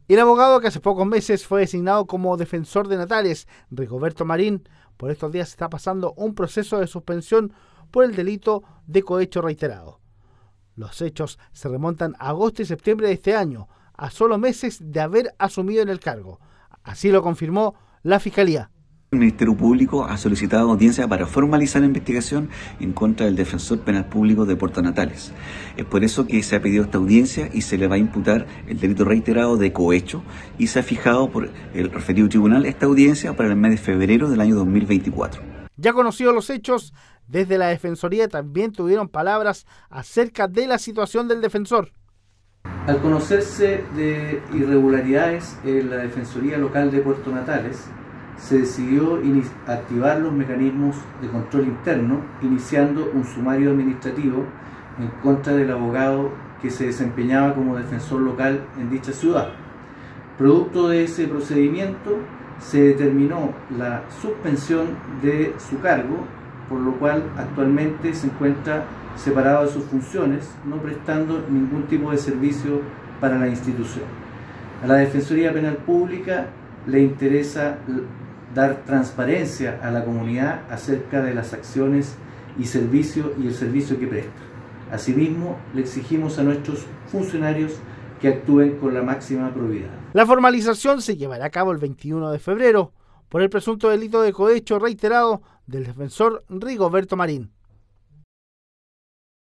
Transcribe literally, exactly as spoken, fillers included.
El abogado que hace pocos meses fue designado como defensor de Natales, Rigoberto Marín, por estos días está pasando un proceso de suspensión por el delito de cohecho reiterado. Los hechos se remontan a agosto y septiembre de este año, a solo meses de haber asumido en el cargo. Así lo confirmó la Fiscalía. El Ministerio Público ha solicitado audiencia para formalizar la investigación en contra del defensor penal público de Puerto Natales. Es por eso que se ha pedido esta audiencia y se le va a imputar el delito reiterado de cohecho y se ha fijado por el referido tribunal esta audiencia para el mes de febrero del año dos mil veinticuatro. Ya conocidos los hechos, desde la Defensoría también tuvieron palabras acerca de la situación del defensor. Al conocerse de irregularidades en la Defensoría Local de Puerto Natales, se decidió activar los mecanismos de control interno, iniciando un sumario administrativo en contra del abogado que se desempeñaba como defensor local en dicha ciudad. Producto de ese procedimiento, se determinó la suspensión de su cargo, por lo cual actualmente se encuentra separado de sus funciones, no prestando ningún tipo de servicio para la institución. A la Defensoría Penal Pública le interesa dar transparencia a la comunidad acerca de las acciones y servicios y el servicio que presta. Asimismo, le exigimos a nuestros funcionarios que actúen con la máxima probidad. La formalización se llevará a cabo el veintiuno de febrero por el presunto delito de cohecho reiterado del defensor Rigoberto Marín.